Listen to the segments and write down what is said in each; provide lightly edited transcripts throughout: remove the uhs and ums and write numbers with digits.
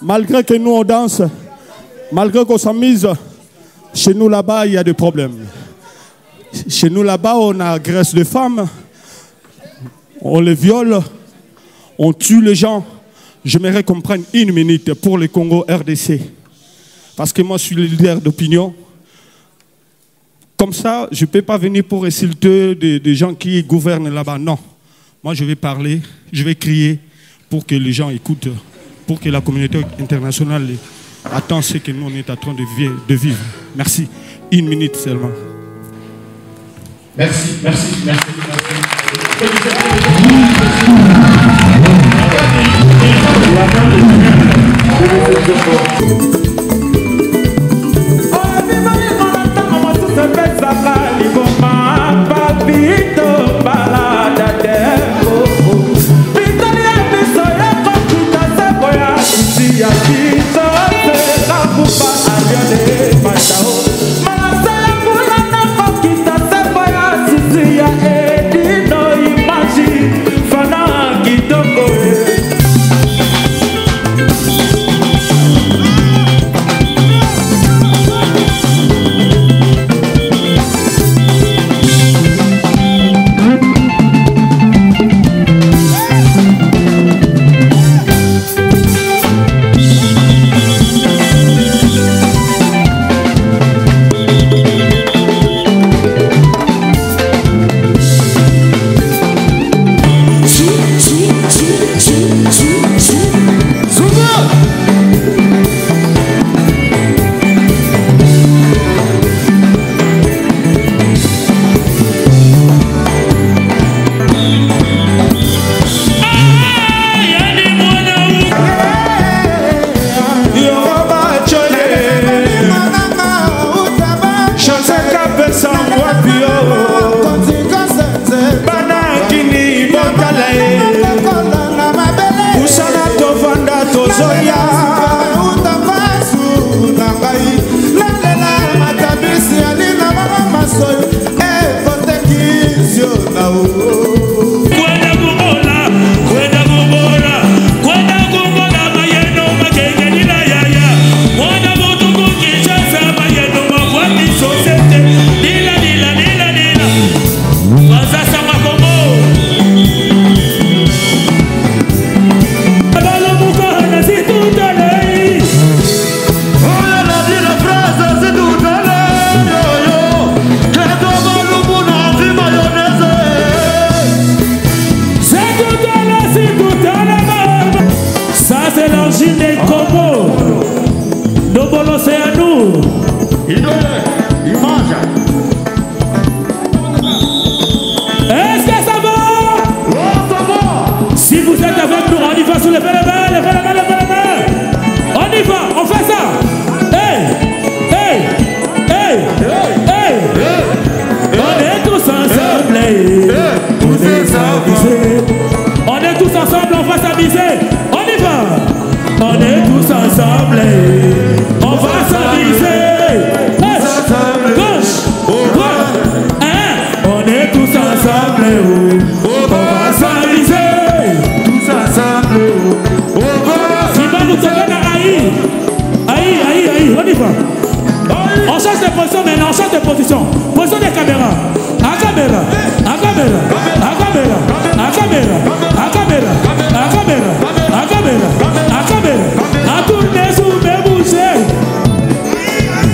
Malgré que nous on danse, malgré qu'on s'amuse, chez nous là-bas il y a des problèmes. Chez nous là-bas on agresse les femmes, on les viole, on tue les gens. J'aimerais qu'on prenne une minute pour le Congo RDC. Parce que moi je suis le leader d'opinion. Comme ça, je ne peux pas venir pour insulter des gens qui gouvernent là-bas. Non. Moi, je vais parler, je vais crier pour que les gens écoutent, pour que la communauté internationale attend ce que nous, on est en train de vivre. Merci. Une minute seulement. Merci, merci, merci. On change de position maintenant, on change de position. Position des caméras. À caméra, à caméra, à caméra, à caméra, à caméra, à caméra, à caméra, à caméra, à tourner sous mes bouchées.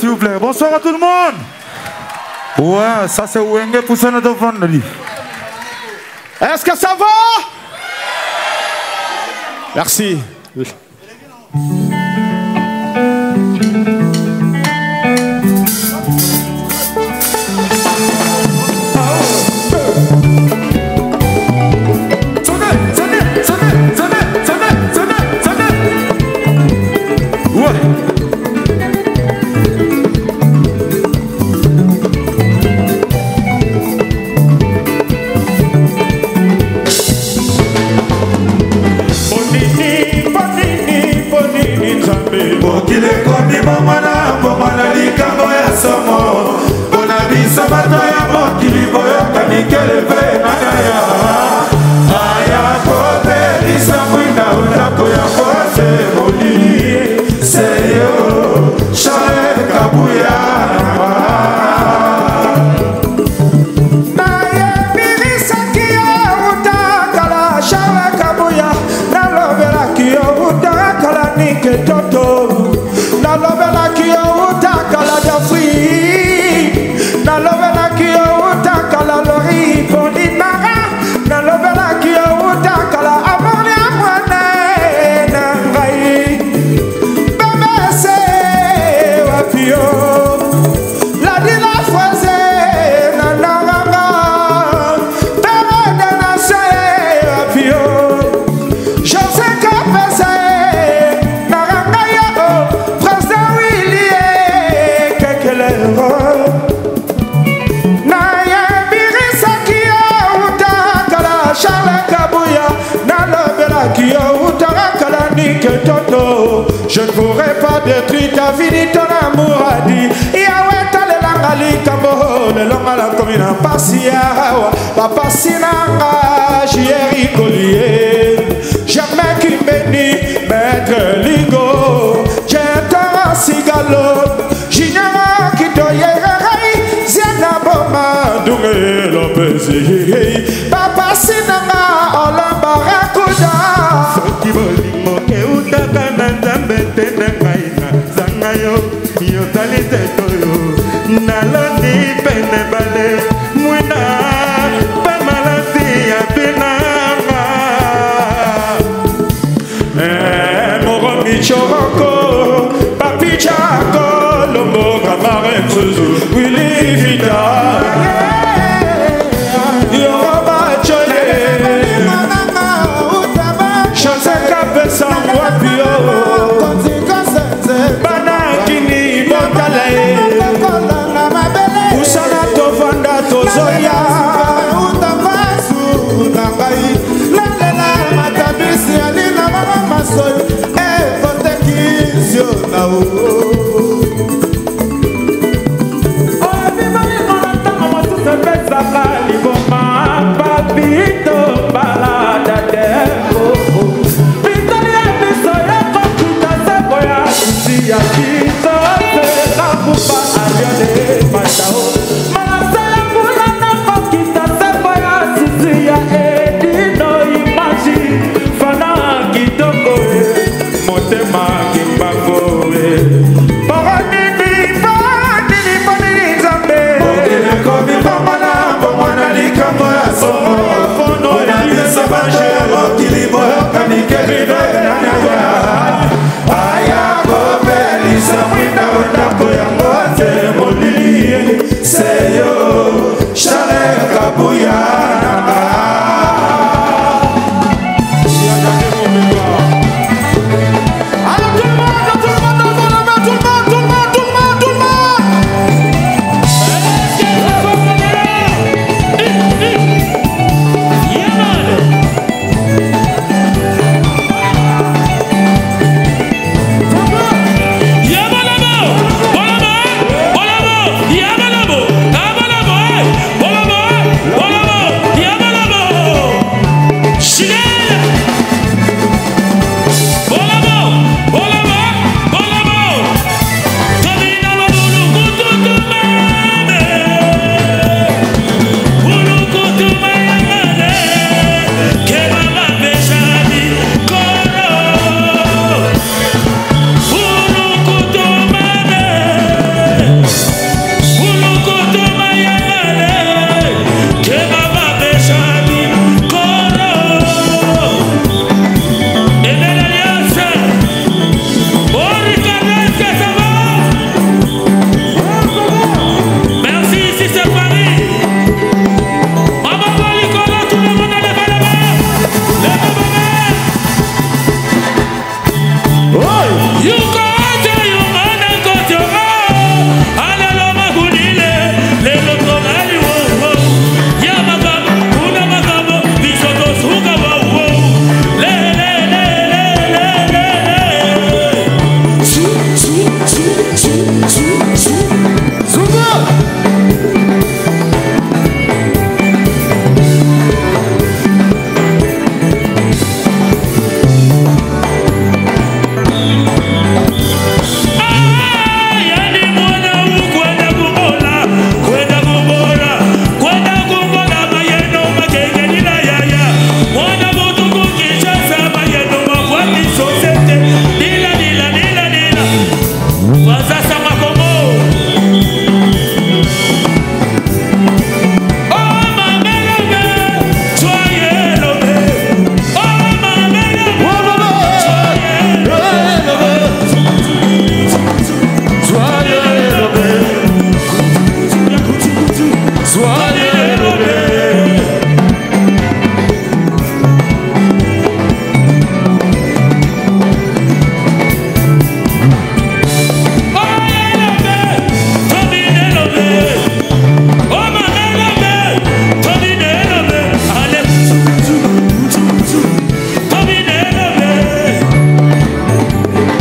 vous plaît. Bonsoir à tout le monde. Ouais, ça c'est Wenge pour ça notre vendredi. Est-ce que ça va? Merci. Je ne pourrais pas détruire ta vie ni ton amour a dit Yahweh tale langali kambo le longa la commune pasia papa sinanga jieri collier jamais qui bénit maître ligo j'entends cigalo j'ignore qui doyerai ziana boma dunge lopezi papa sinanga olamba rakuda Soki bolingo eutaka na nzambe te na ngai na zanga yo yozali te toyo nalondi pene bale mwina pamalasi ya binanga Moro Michoroko Papi Chako Lomo Kamare Kuzu Willy Vida Yoruba Chole Chanse Kapesa Wapio Banakini Botale Usana Tovanda Tozoya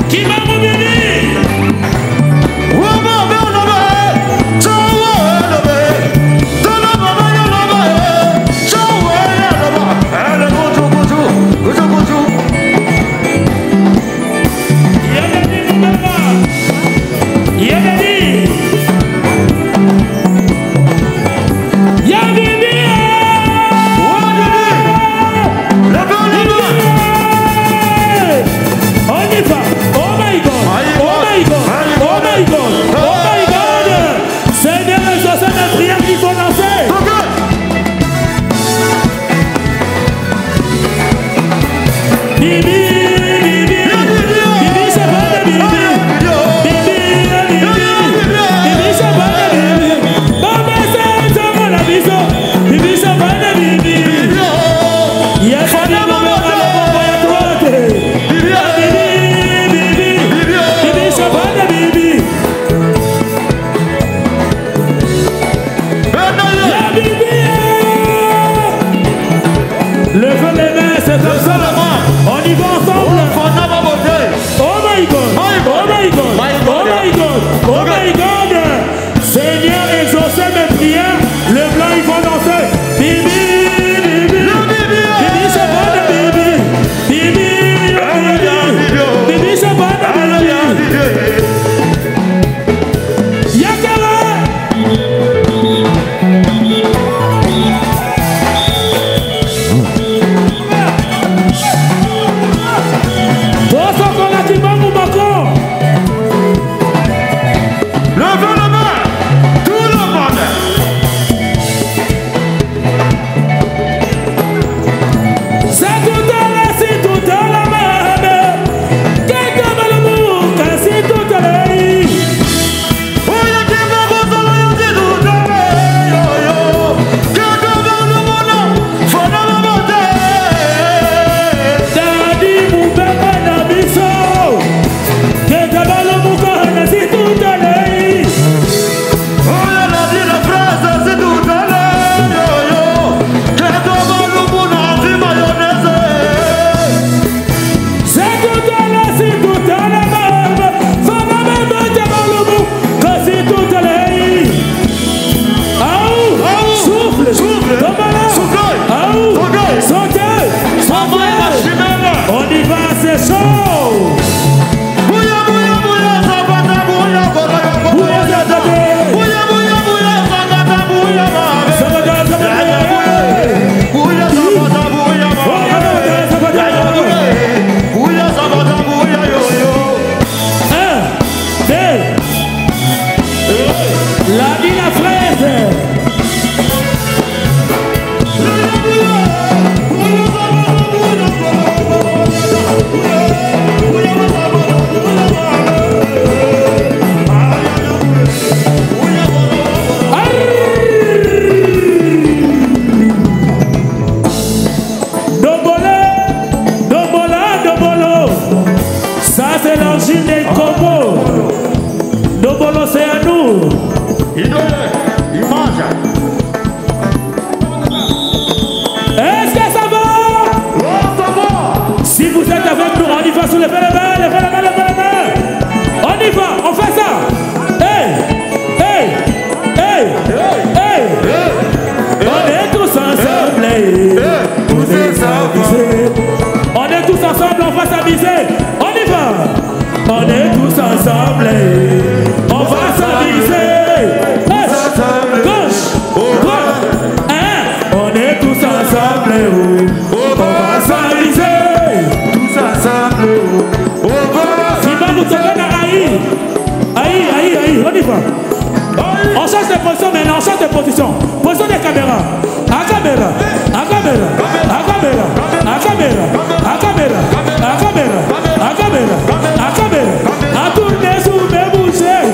On change de position maintenant, on change de position. Position des caméras. À caméra, à caméra, à caméra, à caméra, à caméra, à caméra, à caméra, à caméra. À tourner sous mes bouchées.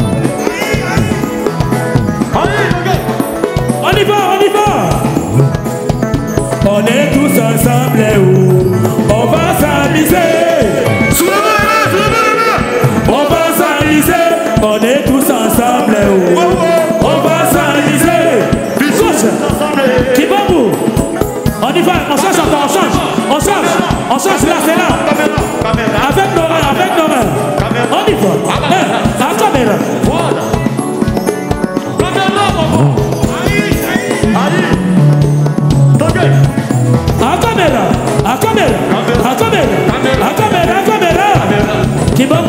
On y va, on y va. On est tous ensemble, on va s'amuser. On va s'amuser, on est tous ensemble. On va s'amuser. Gauche, Kibambu. On y va, on change encore, on change. On change là, c'est là. Avec nos mains, avec nos mains.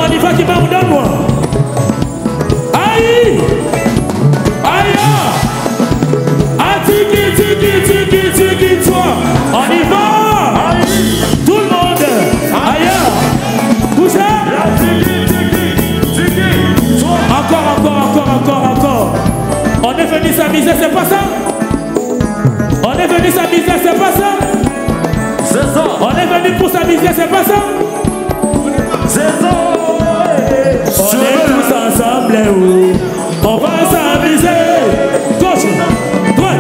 On y va, Kimamou, donne-moi. Aïe. Aïe. Ah, tiki, toi. On y va. Tout le monde. Aïe. Bougez. Encore. On est venu s'amuser, c'est pas ça? On est venu s'amuser, c'est pas ça? C'est ça. On est venu pour s'amuser, c'est pas ça? C'est ça. On est tous ensemble, oui. On va s'amuser. Gauche, droite.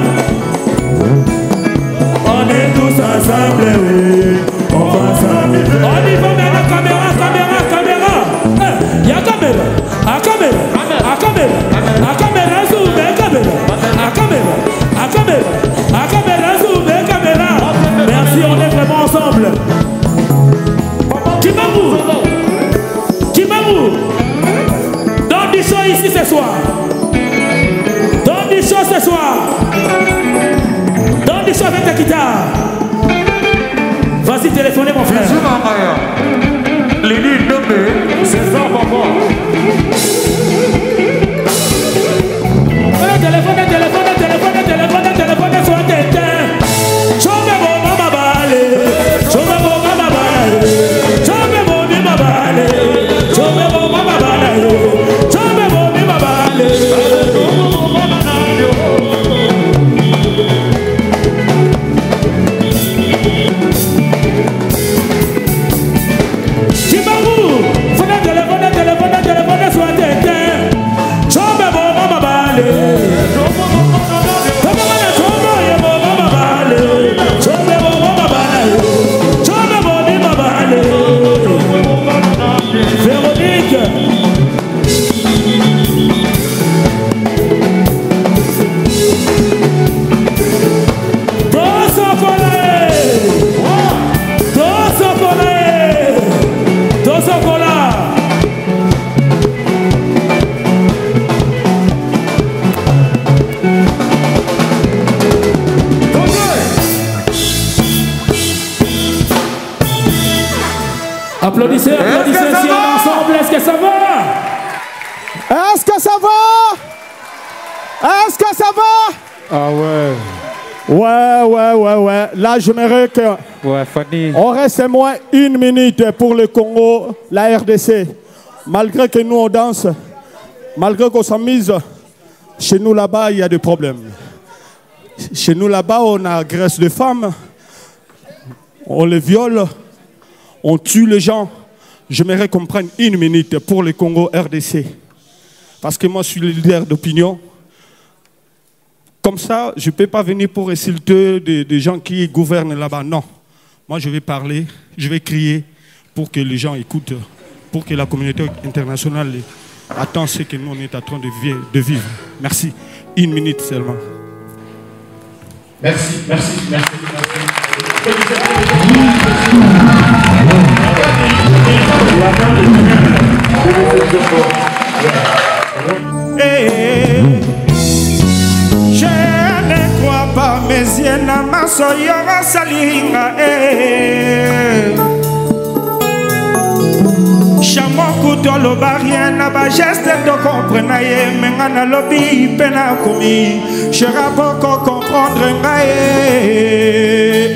On est tous ensemble, oui. On va s'amuser. On y va maintenant, caméra. Y'a caméra. Merci, on est vraiment ensemble. Kimamou, donne du show ici ce soir. Donne du show ce soir. Donne du show avec ta guitare. Vas-y, téléphonez mon frère. Lili Ndombe, c'est ça, papa. Téléphone, soit éteint. Chome bon mama balé. Applaudissez, applaudissez si on est ensemble. Est-ce que ça va? Est-ce que ça va? Est-ce que ça va? Ah ouais. Ouais. Là, j'aimerais que Fanny. on reste moins une minute pour le Congo, la RDC. Malgré que nous on danse, malgré qu'on s'amuse, chez nous là-bas, il y a des problèmes. Chez nous là-bas, on agresse les femmes, on les viole, on tue les gens. J'aimerais qu'on prenne une minute pour le Congo RDC. Parce que moi, je suis le leader d'opinion. Comme ça, je ne peux pas venir pour insulter des gens qui gouvernent là-bas. Non. Moi, je vais parler, je vais crier pour que les gens écoutent, pour que la communauté internationale attend ce que nous, on est en train de vivre. Merci. Une minute seulement. Merci. Je ne crois pas mes yeux na maso yora salinga Chamo kutolo barien na ba geste de comprendre ye menga na lobi pena komi chera boko comprendre ngaye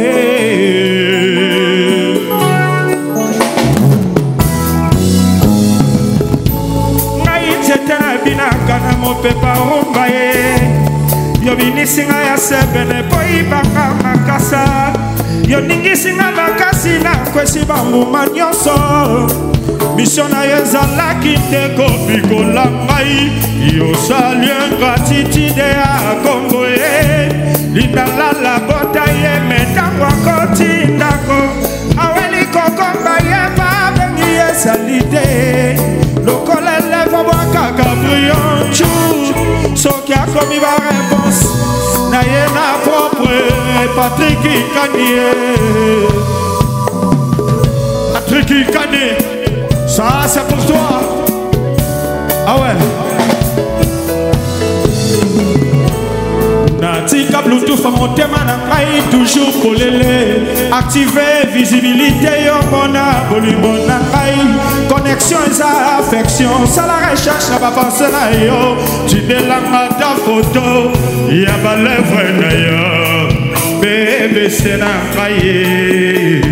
ngai tena bina kana mo pepa rumba ye yo binisinga ya sebene poi baka makasa yo ningisinga makasi na kwesi bambuma nyonso misona yezalaki te kobikola ngai yosali ingratitude ya kongo ye lindalala bota ye metango akoti ndako aweli kokomba ye babengi ezali te lokola eleva bwakaka brion chu soki akomi bareponse na ye na propre Patrick Kanye Patrick Kanye, ça c'est pour toi. Ah ouais. Tika Bluetooth motema na ngai toujours polele. Activer visibilité yo mona bolimo na ngai. Connexion et affection, ça la recherche na ba pensée na yo. Tu délanga ta photo, ya ba lèvre na yo. Bébé c'est na ngai.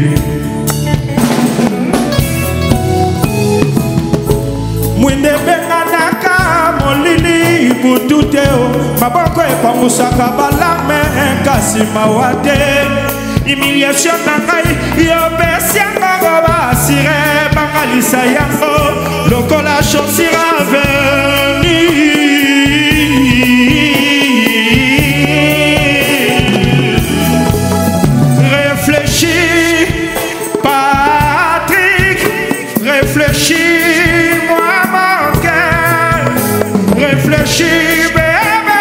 Mwinde benga naka molili bututeo maboko epamusaka balame kasi mawate humiliation na ngai yo pesi yango basire bangalisa yango lokola chaussira veni réfléchis Patrick réfléchis réfléchis, bébé,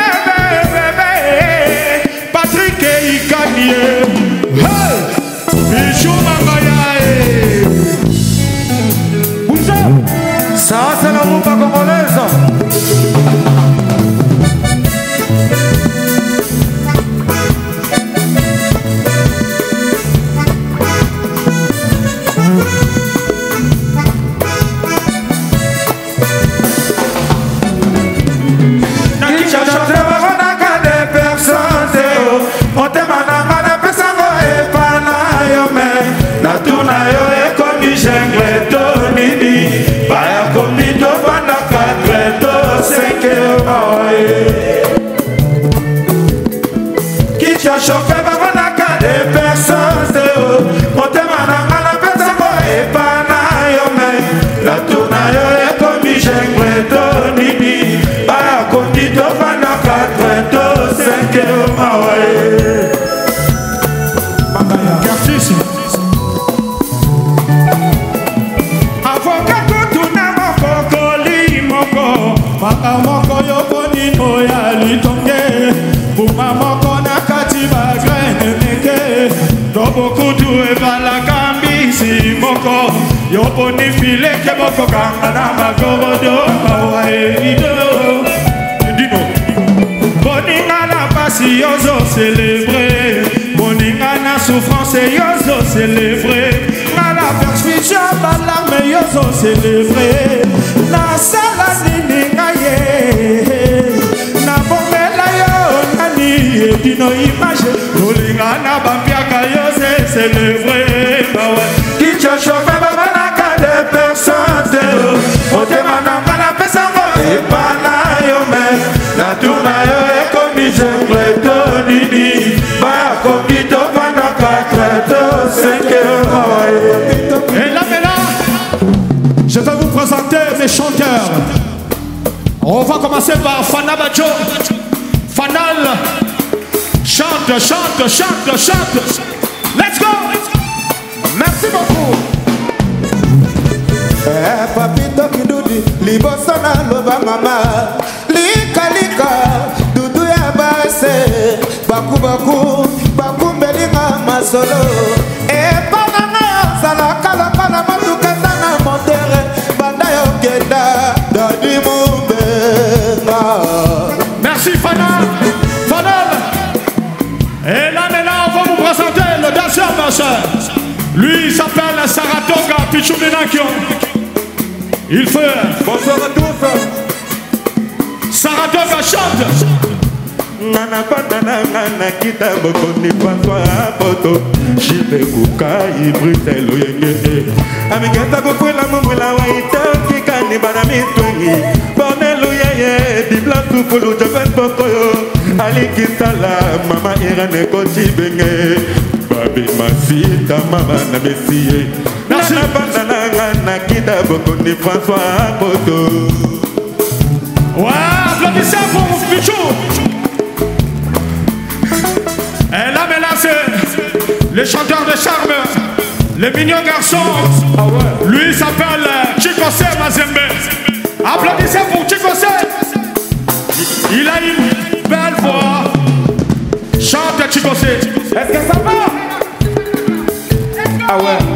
bébé, Patrick et Ikanie. Hey! Bijou Magayae. Bouge! Ça, c'est la rumba congolaise. Chauffé babanaka de personnes motema nanga na pesa mo epana yo me la tourna yo ekomi jungle to nini baya kondi to fana 4 to 5 mawae Mambaya Garcis avocat kutuna moko koli moko maka moko yo boni no ya litonge buma moko Tobo evala kambisi moko Yopo ni file ke moko kanga na magodo Kawaii Dino Boninga na pasi yozo célébrer Boninga na souffrance yozo célébrer Na la perspiration balarme yozo célébrer Na sala nininga ye Na bomela yo nani Dino image Boninga na bambiaka yo célébrer qui te chauffe babanaka de personnes otema nanga na pesa ngo epana yo me na tourna yo ekomi jungle to nini baya komi to fana 4 to 5 Et là maintenant je vais vous présenter mes chanteurs. On va commencer par Fana Bajo. Fanal chante, chante, chante, chante. Let's go! Merci beaucoup. Papito kidudi liboso na loba mama lika lika dudu ya base baku baku baku mbelinga masolo epana na sala kala kala matuka na montere banda yo kenda dadi mumbenga. Merci Fanal. Fanal. Et là maintenant on va vous présenter le danseur marcheur. Lui il s'appelle Saratoga Pichuminakion. Il fait. Bonsoir à tous. Saratoga chante. Nana banana nana kita bokoni patwa poto Jibe kukai Bruxelles oyenge Amigeta kukwela mumwela waita Kikani bana mitwengi Bornelu yeye Di blantu fulu joven pokoyo Aliki sala mama irane kochi benge Babi masita mama na mesiye Nana banana nana kita bokoni François poto. Ouais, applaudissez pour Pichou. Et là, mais là, c'est les chanteurs de charme, les mignons garçons. Ah ouais. Lui, il s'appelle Chikose Mazembe. Applaudissez pour Chikose. Il a une belle voix. Chante Chikose. Est-ce que ça va? Ah ouais.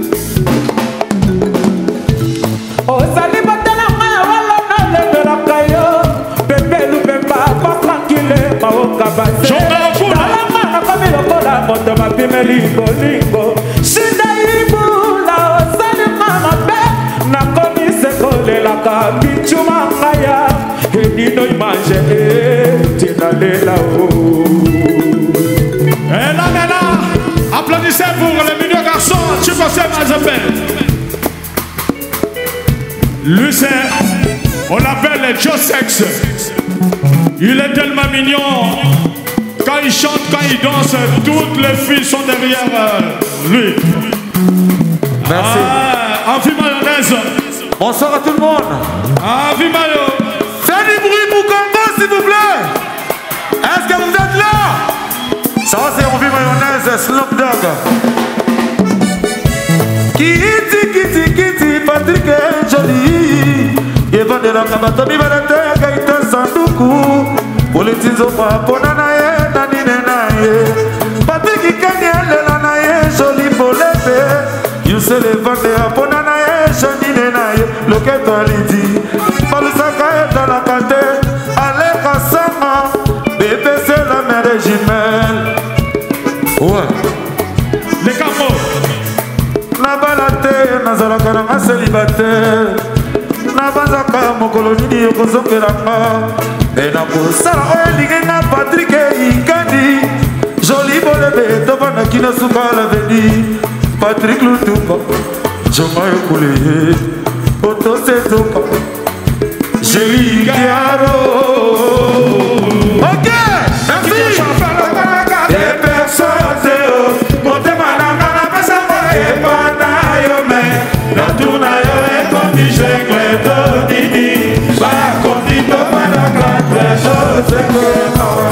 Oh, salut, batana, wala, na, le, de la caillou. Bébé, le bébé, pas tranquille, ma au cabane. nakomi lokola moto bapimeli bolingo sindaibula osalima mabe nakomi sekolelaka bituma ngaya edino image etinalela o. Et là maintenant, applaudissez pour le milieu garçon, tu conseilles Mazepin. Lui c'est, on l'appelle Joe Sex. Il est tellement mignon. Quand il chante, quand il danse, toutes les filles sont derrière lui. Merci. Envie mayonnaise. Bonsoir à tout le monde. Envie mayo. Faites du bruit pour Congo, s'il vous plaît. Est-ce que vous êtes là? Ça c'est Envie mayonnaise, Snoop Dogg. Kitty, Patrick est joli. Yvan de la Kabatomi Balate, Gaïta Sanduku. Pour les tisos, pour Nanaye, Nanine Naye. Patrick Kanye, Lelanaye, joli pour l'épée. You say le vendeur, pour Nanaye, Janine Naye. Le Keto Lidi, Palusaka est dans la cante. Allez, Kassama, bébé, c'est la mère jumelle. Ouais. Les capots. Nabalate, Nazalaka, un célibataire. Nabazaka, mon colonie, Yokozongelaka. Et na kosala oyo elingi na Patrick Ikandi. Joli bolebe, tovanda kino suka laveni. Patrick Lutuka, Joma Yokuleye. Oto Setoka, Jéli Kiaro. Ok, merci. Des personnes, motema nanga na pesa mo epana yo me. Na tuna yo ekondi jengle to didi. Ba kondi to manaka treso seko mawa.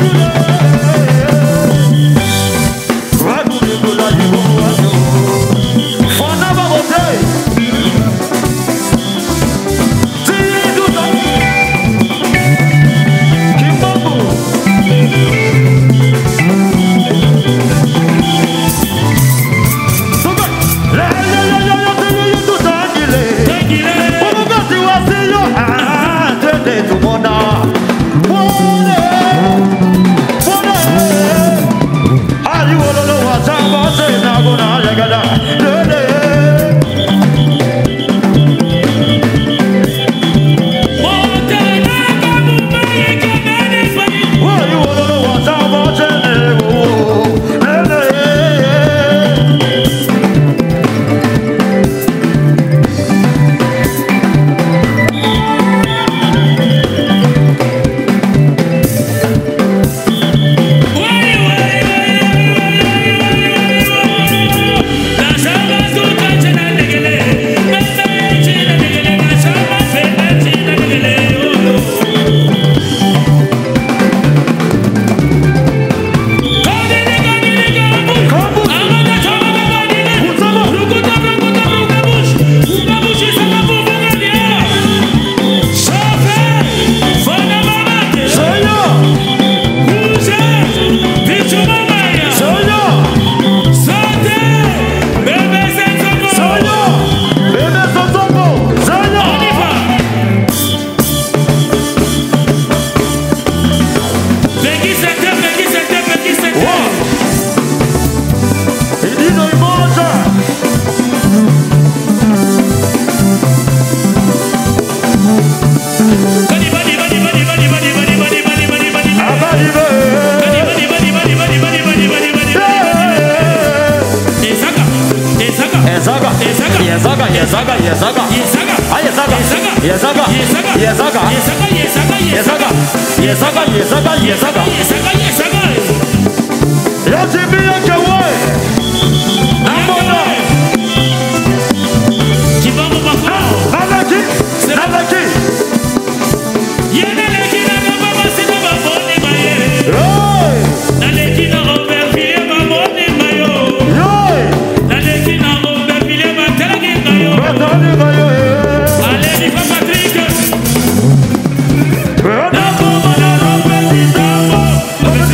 Patrick.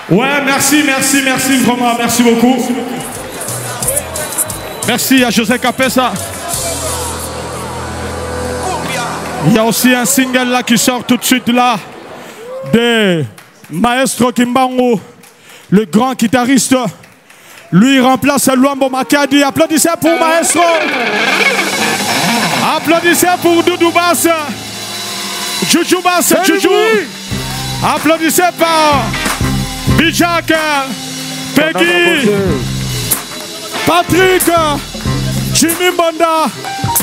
Ouais, merci, vraiment, merci beaucoup. Merci à José Capessa. Il y a aussi un single là qui sort tout de suite là, de Maestro Kimbango, le grand guitariste. Lui, il remplace Luambo Makadi. Applaudissez pour Maestro. Applaudissez pour Doudou Bass. Juju Bass, Juju. Applaudissez par Bijak, Peggy, Patrick, Jimmy Bonda,